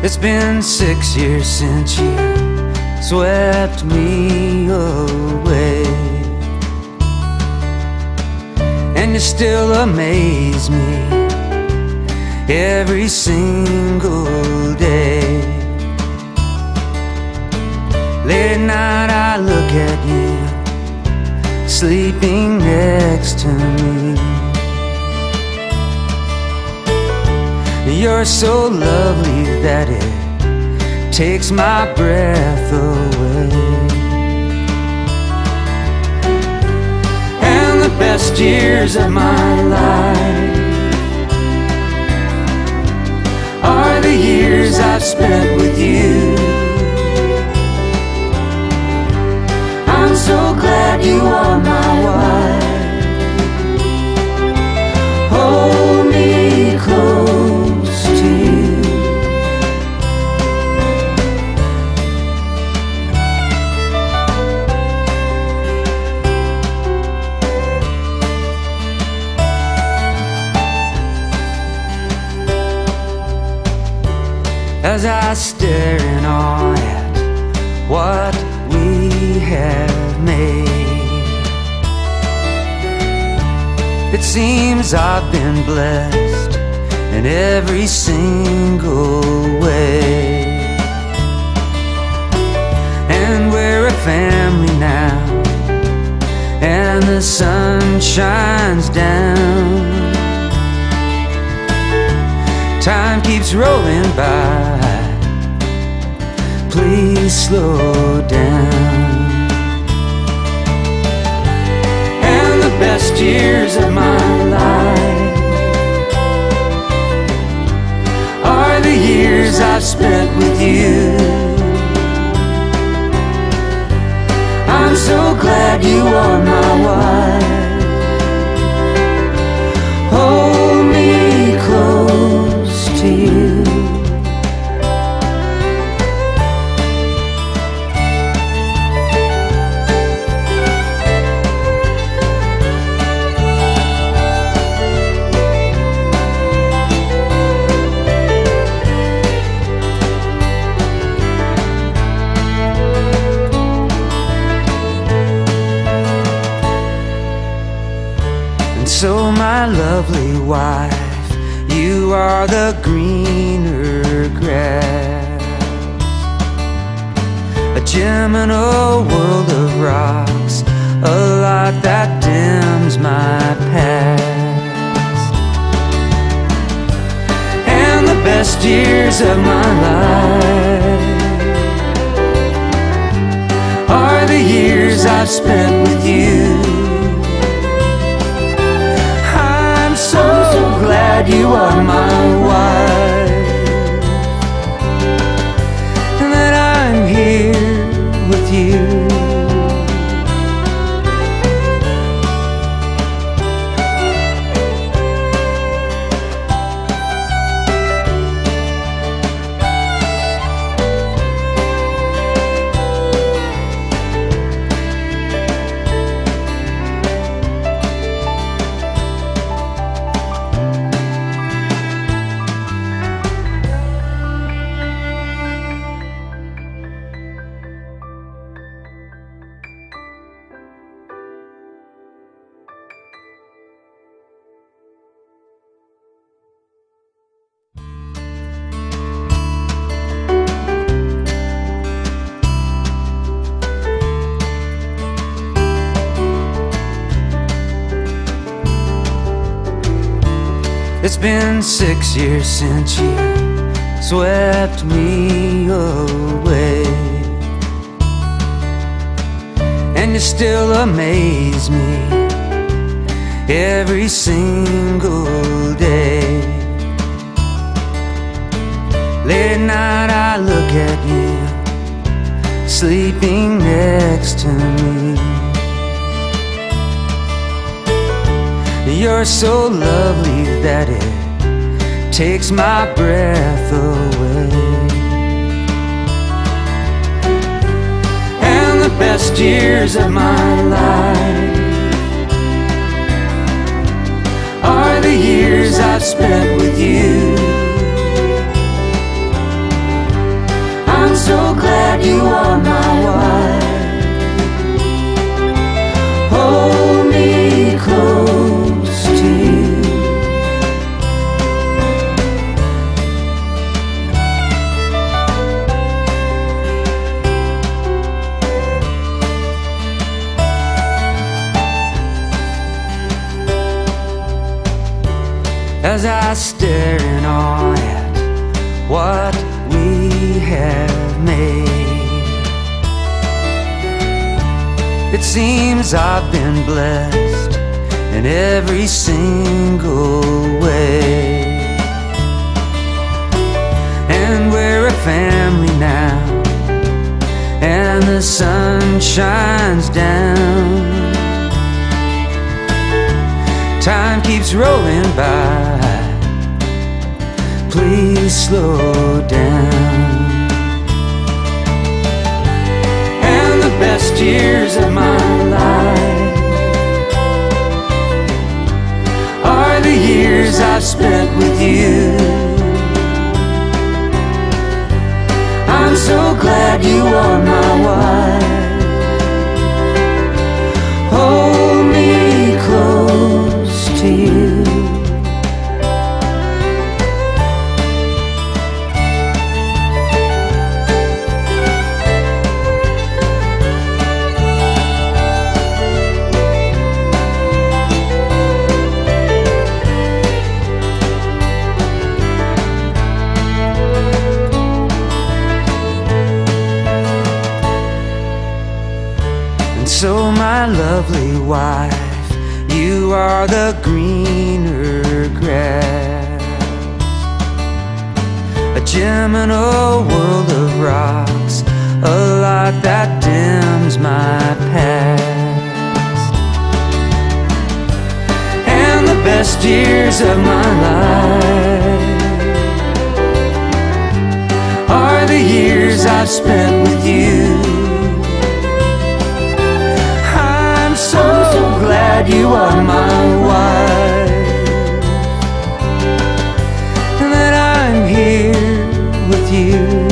It's been 6 years since you swept me away, and you still amaze me every single day. Late at night I look at you sleeping next to me. You're so lovely that it takes my breath away. And the best years of my life are the years I've spent with you. I'm so glad you are my wife. Hold me close to you. As I stare in awe at what we have made, it seems I've been blessed in every single way. And we're a family now, and the sun shines down. Time keeps rolling by, please slow down. And the best years of my life are the years I've spent with you. I'm so glad you are my wife. Hold me close to you. So my lovely wife, you are the greener grass, a gem in a world of rocks, a light that dims my past. And the best years of my life are the years I've spent with you. So glad you are my wife, and that I'm here with you. It's been 6 years since you swept me away, and you still amaze me every single day. Late at night I look at you sleeping next to me. You're so lovely that it takes my breath away. And the best years of my life are the years I've spent with you. so glad you are my wife. Hold me close to you. As I stare in awe at what we have made, it seems I've been blessed in every single way. And we're a family now, and the sun shines down. Time keeps rolling by, please slow down. And the best years of my life are the years I've spent with you. I'm so glad you are my wife. Hold me close to you. So my lovely wife, you are the greener grass, a gem in a world of rocks, a light that dims my past. And the best years of my life are the years I've spent with you. So glad you are my wife, and that I'm here with you.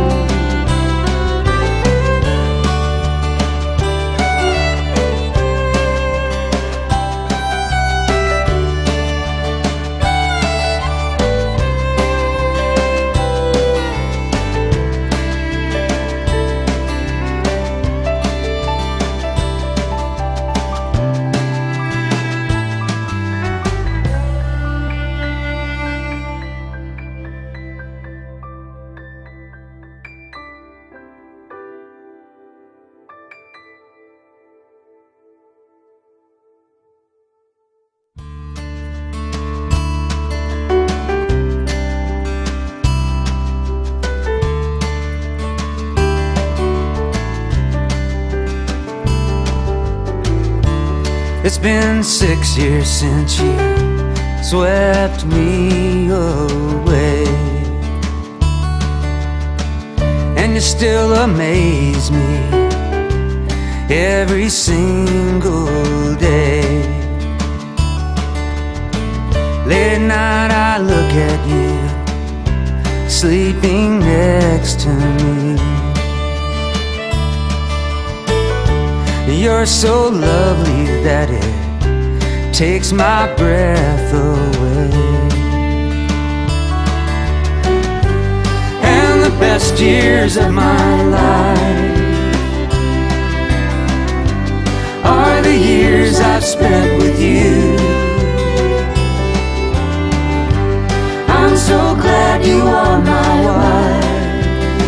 It's been 6 years since you swept me away, and you still amaze me every single day. Late at night I look at you, sleeping next to me. You're so lovely that it takes my breath away. And the best years of my life are the years I've spent with you. I'm so glad you are my wife.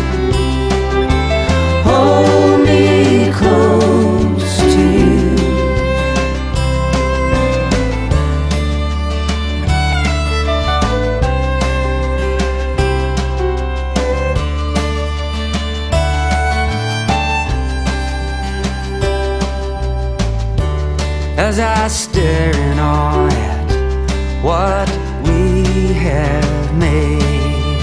Hold me close to you. As I stare in awe at what we have made,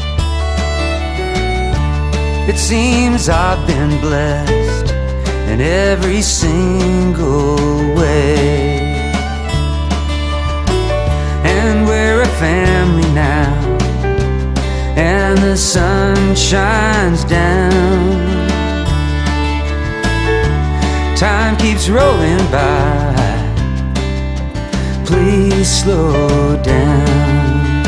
it seems I've been blessed in every single way. And we're a family now, and the sun shines down. Time keeps rolling by, please slow down.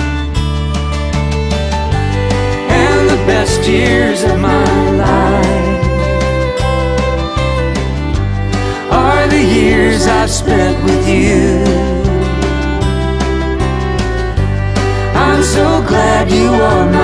And the best years of my life are the years I've spent with you. I'm so glad you are mine.